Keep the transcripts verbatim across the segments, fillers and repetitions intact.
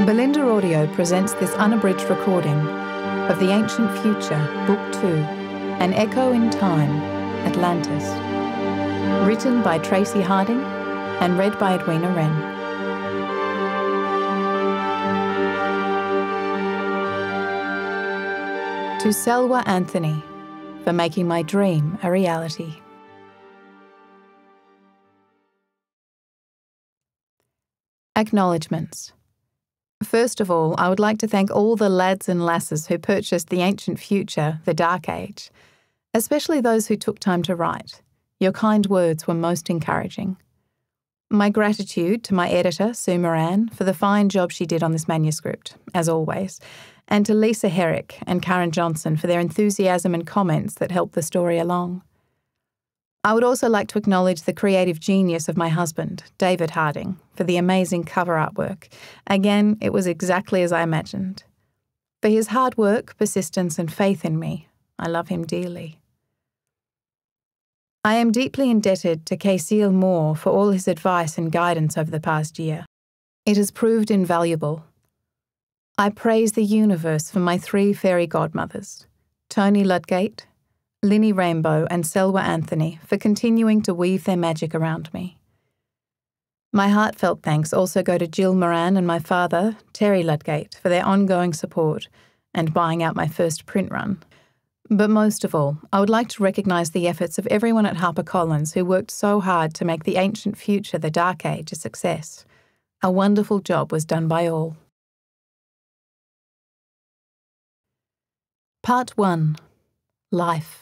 Belinda Audio presents this unabridged recording of The Ancient Future, Book two, An Echo in Time, Atlantis, written by Traci Harding and read by Edwina Wren. To Selwa Anthony, for making my dream a reality. Acknowledgements. First of all, I would like to thank all the lads and lasses who purchased The Ancient Future, The Dark Age, especially those who took time to write. Your kind words were most encouraging. My gratitude to my editor, Sue Moran, for the fine job she did on this manuscript, as always, and to Lisa Herrick and Karen Johnson for their enthusiasm and comments that helped the story along. I would also like to acknowledge the creative genius of my husband, David Harding, for the amazing cover artwork. Again, it was exactly as I imagined. For his hard work, persistence, and faith in me, I love him dearly. I am deeply indebted to Cecile Moore for all his advice and guidance over the past year. It has proved invaluable. I praise the universe for my three fairy godmothers, Tony Ludgate, Linny Rainbow and Selwa Anthony, for continuing to weave their magic around me. My heartfelt thanks also go to Jill Moran and my father, Terry Ludgate, for their ongoing support and buying out my first print run. But most of all, I would like to recognise the efforts of everyone at HarperCollins who worked so hard to make The Ancient Future, The Dark Age, a success. A wonderful job was done by all. Part one. Life.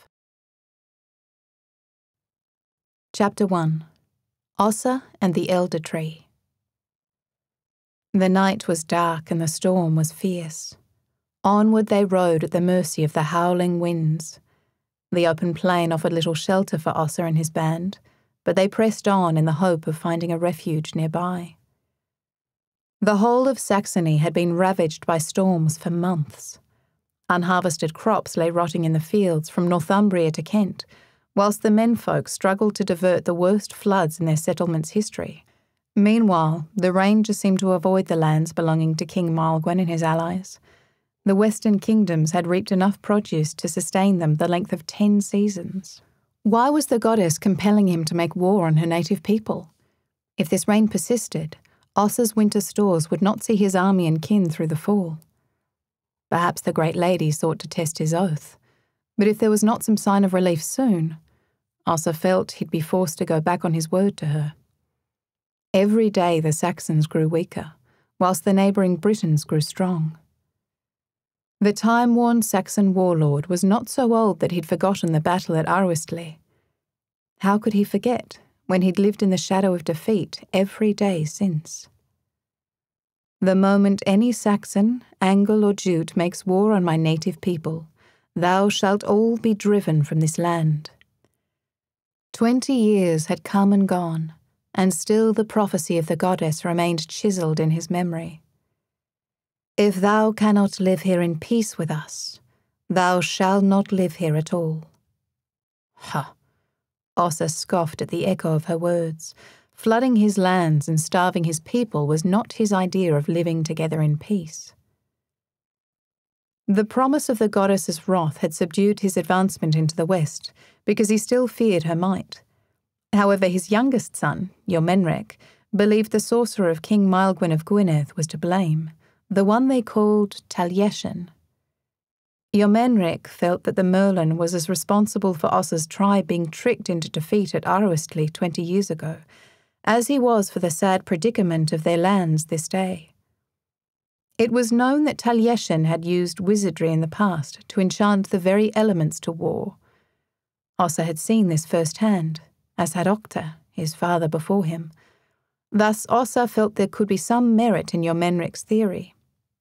Chapter one. Ossa and the Elder Tree. The night was dark and the storm was fierce. Onward they rode at the mercy of the howling winds. The open plain offered little shelter for Ossa and his band, but they pressed on in the hope of finding a refuge nearby. The whole of Saxony had been ravaged by storms for months. Unharvested crops lay rotting in the fields from Northumbria to Kent, whilst the menfolk struggled to divert the worst floods in their settlement's history. Meanwhile, the Rangers seemed to avoid the lands belonging to King Maelgwn and his allies. The western kingdoms had reaped enough produce to sustain them the length of ten seasons. Why was the goddess compelling him to make war on her native people? If this rain persisted, Ossa's winter stores would not see his army and kin through the fall. Perhaps the great lady sought to test his oath, but if there was not some sign of relief soon, Ossa felt he'd be forced to go back on his word to her. Every day the Saxons grew weaker, whilst the neighbouring Britons grew strong. The time-worn Saxon warlord was not so old that he'd forgotten the battle at Arwistli. How could he forget, when he'd lived in the shadow of defeat every day since? The moment any Saxon, Angle or Jute makes war on my native people, thou shalt all be driven from this land. Twenty years had come and gone, and still the prophecy of the goddess remained chiselled in his memory. If thou cannot live here in peace with us, thou shalt not live here at all. Ha! Ossa scoffed at the echo of her words. Flooding his lands and starving his people was not his idea of living together in peace. The promise of the goddess's wrath had subdued his advancement into the west, because he still feared her might. However, his youngest son, Yomenrek, believed the sorcerer of King Maelgwn of Gwynedd was to blame, the one they called Taliesin. Yomenrek felt that the Merlin was as responsible for Ossa's tribe being tricked into defeat at Arwistli twenty years ago, as he was for the sad predicament of their lands this day. It was known that Taliesin had used wizardry in the past to enchant the very elements to war. Ossa had seen this firsthand, as had Octa, his father before him. Thus Ossa felt there could be some merit in Yomenrek's theory.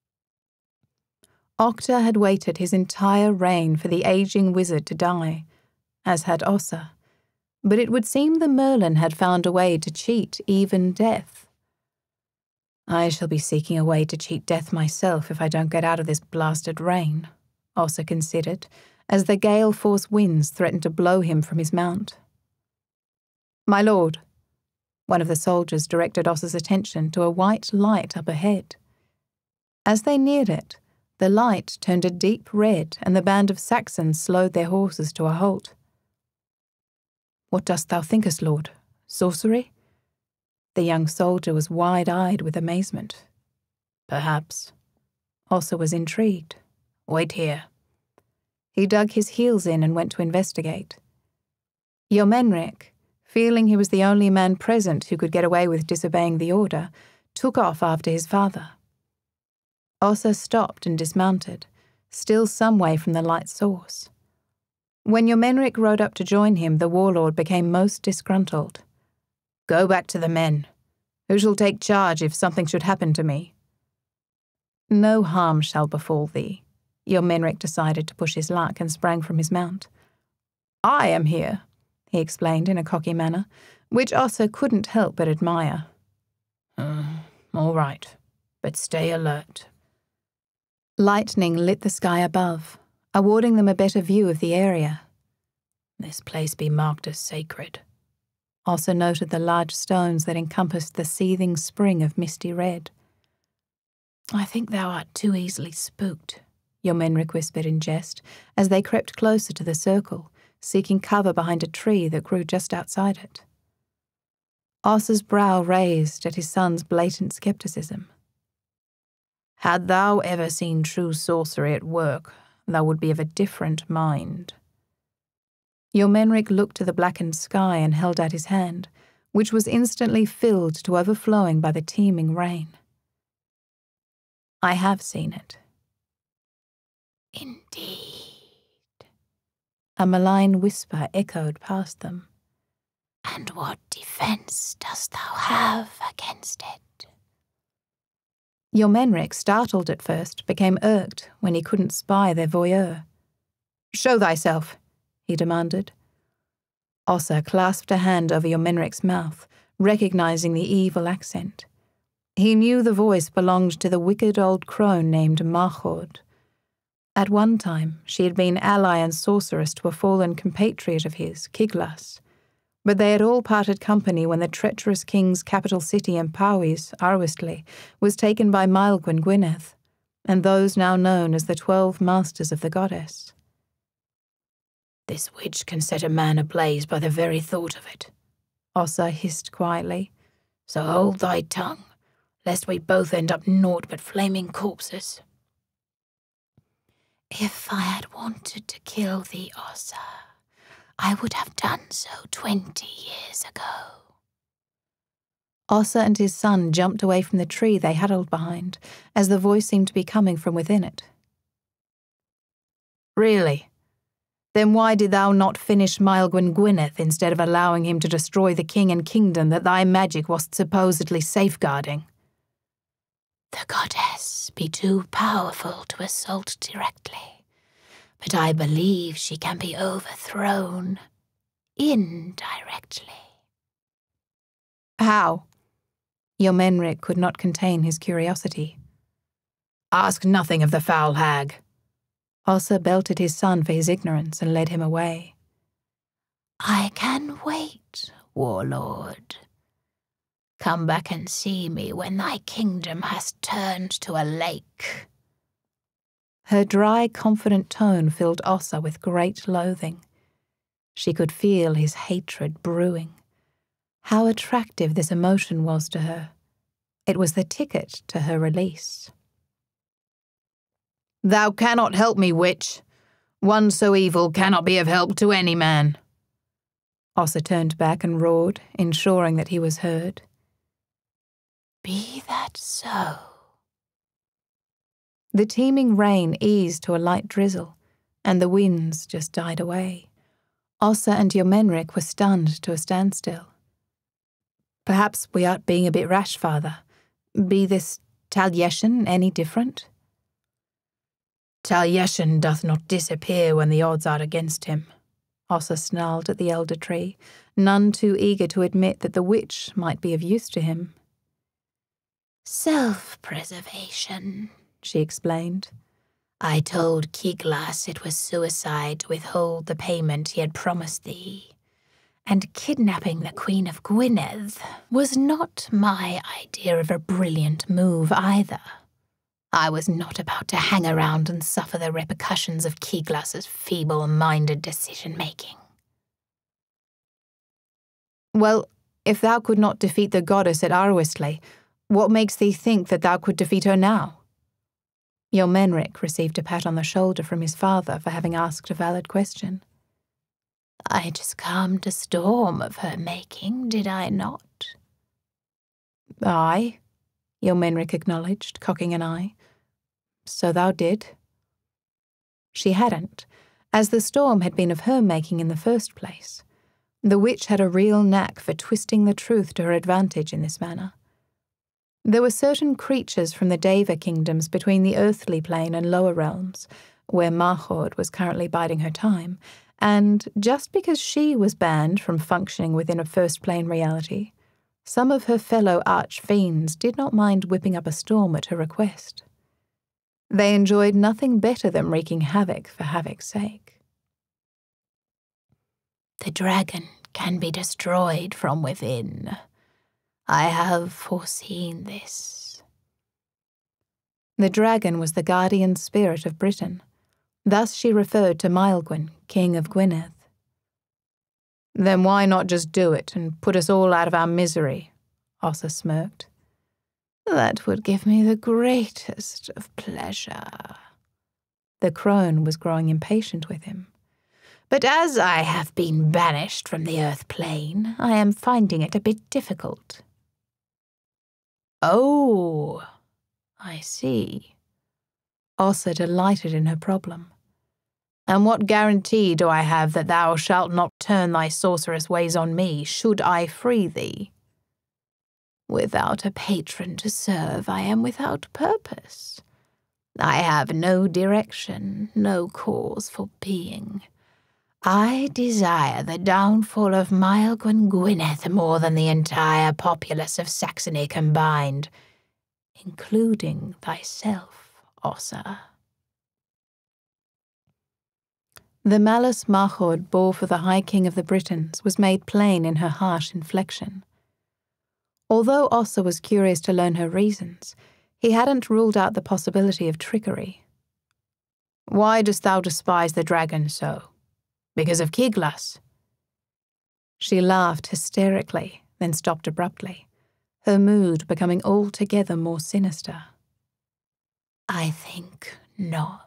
Octa had waited his entire reign for the aging wizard to die, as had Ossa, but it would seem the Merlin had found a way to cheat even death. I shall be seeking a way to cheat death myself if I don't get out of this blasted rain, Ossa considered, as the gale-force winds threatened to blow him from his mount. My lord, one of the soldiers directed Ossa's attention to a white light up ahead. As they neared it, the light turned a deep red, and the band of Saxons slowed their horses to a halt. "What dost thou thinkest, lord? Sorcery?" The young soldier was wide-eyed with amazement. "Perhaps." Ossa was intrigued. "Wait here." He dug his heels in and went to investigate. Yomenrik, feeling he was the only man present who could get away with disobeying the order, took off after his father. Ossa stopped and dismounted, still some way from the light source. When Yomenrik rode up to join him, the warlord became most disgruntled. "Go back to the men. Who shall take charge if something should happen to me?" "No harm shall befall thee." Yomenrik decided to push his luck and sprang from his mount. "I am here," he explained in a cocky manner, which Ossa couldn't help but admire. Uh, all right, but stay alert." Lightning lit the sky above, awarding them a better view of the area. "This place be marked as sacred." Ossa noted the large stones that encompassed the seething spring of misty red. "I think thou art too easily spooked," Yomenrik whispered in jest, as they crept closer to the circle, seeking cover behind a tree that grew just outside it. Ossa's brow raised at his son's blatant skepticism. "Had thou ever seen true sorcery at work, thou would be of a different mind." Yomenrik looked to the blackened sky and held out his hand, which was instantly filled to overflowing by the teeming rain. "I have seen it." "Indeed." A malign whisper echoed past them. "And what defense dost thou have against it?" Yomenrik, startled at first, became irked when he couldn't spy their voyeur. "Show thyself," he demanded. Ossa clasped a hand over Yomenrik's mouth, recognizing the evil accent. He knew the voice belonged to the wicked old crone named Maelgwn. At one time, she had been ally and sorceress to a fallen compatriot of his, Kiglas, but they had all parted company when the treacherous king's capital city in Powys, Arwistli, was taken by Maelgwn of Gwynedd, and those now known as the Twelve Masters of the Goddess. "This witch can set a man ablaze by the very thought of it," Ossa hissed quietly. "So hold thy tongue, lest we both end up naught but flaming corpses." "If I had wanted to kill thee, Ossa, I would have done so twenty years ago." Ossa and his son jumped away from the tree they huddled behind, as the voice seemed to be coming from within it. "Really? Then why did thou not finish Maelgwn of Gwynedd instead of allowing him to destroy the king and kingdom that thy magic was supposedly safeguarding?" "The goddess be too powerful to assault directly, but I believe she can be overthrown indirectly." "How?" Yomenrik could not contain his curiosity. "Ask nothing of the foul hag." Ossa belted his son for his ignorance and led him away. "I can wait, warlord. Come back and see me when thy kingdom has turned to a lake." Her dry, confident tone filled Ossa with great loathing. She could feel his hatred brewing. How attractive this emotion was to her. It was the ticket to her release. "Thou cannot help me, witch. One so evil cannot be of help to any man." Ossa turned back and roared, ensuring that he was heard. "Be that so?" The teeming rain eased to a light drizzle, and the winds just died away. Ossa and Yomenrik were stunned to a standstill. "Perhaps we are being a bit rash, father. Be this Taliesin any different?" "Taliesin doth not disappear when the odds are against him," Ossa snarled at the elder tree, none too eager to admit that the witch might be of use to him. "Self-preservation," she explained. "I told Kiglas it was suicide to withhold the payment he had promised thee, and kidnapping the Queen of Gwynedd was not my idea of a brilliant move either. I was not about to hang around and suffer the repercussions of Kiglas's feeble-minded decision-making. Well, if thou could not defeat the goddess at Arwistley, what makes thee think that thou could defeat her now? Yeomenric received a pat on the shoulder from his father for having asked a valid question. I just calmed a storm of her making, did I not? Aye, Yeomenric acknowledged, cocking an eye. So thou did. She hadn't, as the storm had been of her making in the first place. The witch had a real knack for twisting the truth to her advantage in this manner. There were certain creatures from the Deva kingdoms between the earthly plane and lower realms, where Mahord was currently biding her time, and just because she was banned from functioning within a first-plane reality, some of her fellow arch-fiends did not mind whipping up a storm at her request. They enjoyed nothing better than wreaking havoc for havoc's sake. The dragon can be destroyed from within. I have foreseen this. The dragon was the guardian spirit of Britain. Thus she referred to Maelgwn, king of Gwynedd. Then why not just do it and put us all out of our misery? Ossa smirked. That would give me the greatest of pleasure. The crone was growing impatient with him. But as I have been banished from the earth plane, I am finding it a bit difficult. Oh, I see. Ossa delighted in her problem. And what guarantee do I have that thou shalt not turn thy sorceress ways on me, should I free thee? Without a patron to serve, I am without purpose. I have no direction, no cause for being. I desire the downfall of Maelgwn of Gwynedd more than the entire populace of Saxony combined, including thyself, Ossa. The malice Mahord bore for the High King of the Britons was made plain in her harsh inflection. Although Ossa was curious to learn her reasons, he hadn't ruled out the possibility of trickery. Why dost thou despise the dragon so? Because of Kiglas? She laughed hysterically, then stopped abruptly, her mood becoming altogether more sinister. I think not.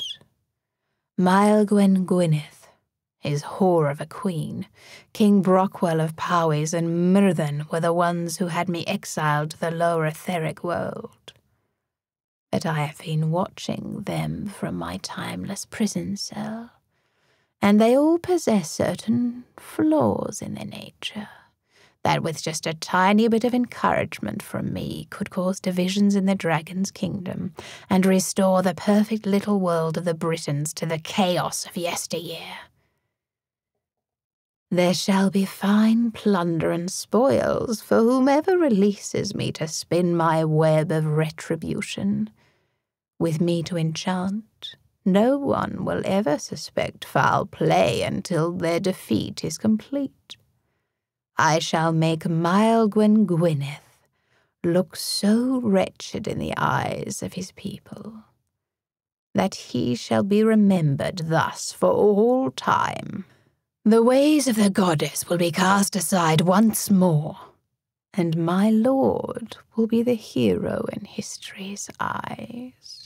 Maelgwn of Gwynedd, his whore of a queen, King Brockwell of Powys and Myrddin were the ones who had me exiled to the lower etheric world. But I have been watching them from my timeless prison cell, and they all possess certain flaws in their nature that with just a tiny bit of encouragement from me could cause divisions in the dragon's kingdom and restore the perfect little world of the Britons to the chaos of yesteryear. There shall be fine plunder and spoils for whomever releases me to spin my web of retribution. With me to enchant, no one will ever suspect foul play until their defeat is complete. I shall make Maelgwn of Gwynedd look so wretched in the eyes of his people that he shall be remembered thus for all time. The ways of the goddess will be cast aside once more, and my lord will be the hero in history's eyes.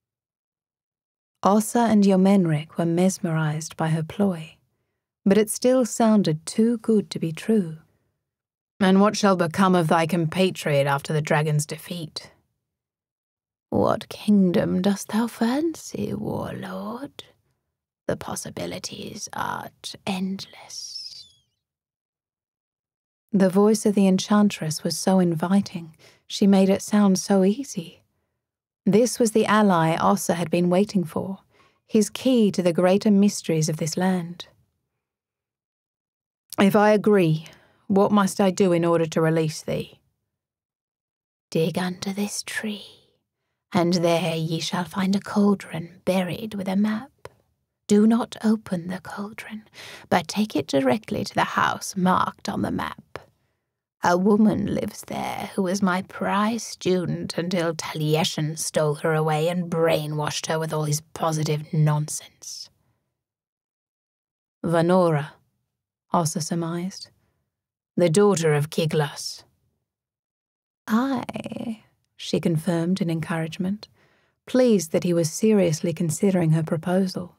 Ossa and Yeomenric were mesmerized by her ploy, but it still sounded too good to be true. And what shall become of thy compatriot after the dragon's defeat? What kingdom dost thou fancy, warlord? The possibilities are endless. The voice of the enchantress was so inviting, she made it sound so easy. This was the ally Ossa had been waiting for, his key to the greater mysteries of this land. If I agree, what must I do in order to release thee? Dig under this tree, and there ye shall find a cauldron buried with a map. Do not open the cauldron, but take it directly to the house marked on the map. A woman lives there who was my prize student until Taliesin stole her away and brainwashed her with all his positive nonsense. Vanora, Ossa surmised. The daughter of Kiglas. Aye, she confirmed in encouragement, pleased that he was seriously considering her proposal.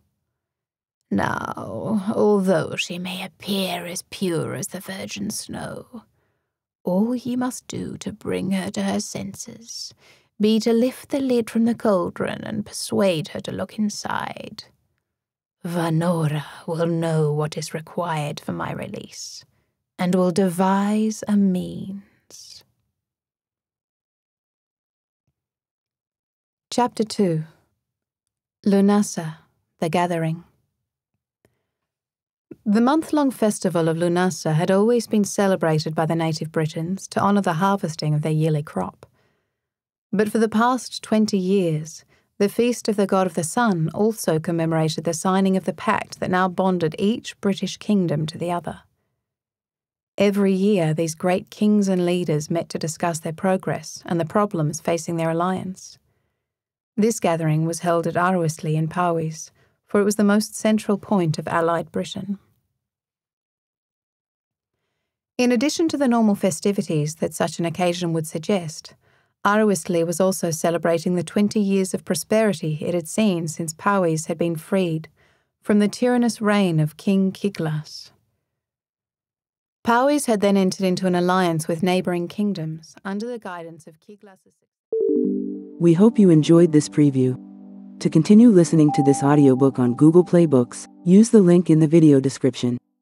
Now, although she may appear as pure as the virgin snow, all ye must do to bring her to her senses be to lift the lid from the cauldron and persuade her to look inside. Vanora will know what is required for my release, and will devise a means. Chapter two. Lunasa, the Gathering. The month-long festival of Lunasa had always been celebrated by the native Britons to honour the harvesting of their yearly crop. But for the past twenty years, the feast of the god of the sun also commemorated the signing of the pact that now bonded each British kingdom to the other. Every year, these great kings and leaders met to discuss their progress and the problems facing their alliance. This gathering was held at Arwisli in Powys, for it was the most central point of allied Britain. In addition to the normal festivities that such an occasion would suggest, Arwisli was also celebrating the twenty years of prosperity it had seen since Powys had been freed from the tyrannous reign of King Kiglas. Powys had then entered into an alliance with neighbouring kingdoms under the guidance of Kiglas. We hope you enjoyed this preview. To continue listening to this audiobook on Google Play Books, use the link in the video description.